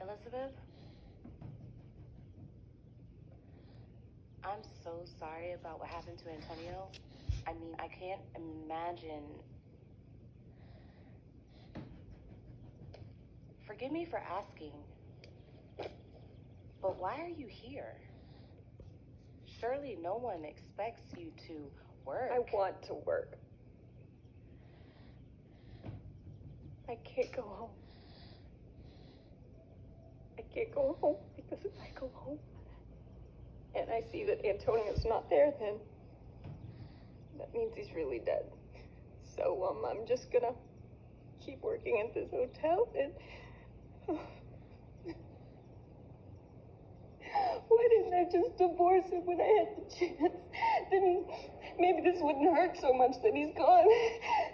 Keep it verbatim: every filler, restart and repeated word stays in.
Elizabeth? I'm so sorry about what happened to Antonio. I mean, I can't imagine. Forgive me for asking, but why are you here? Surely no one expects you to work. I want to work. I can't go home. I can't go home because if I go home and I see that Antonio's not there, then that means he's really dead. So um, I'm just gonna keep working at this hotel and... Why didn't I just divorce him when I had the chance? Then maybe this wouldn't hurt so much that he's gone.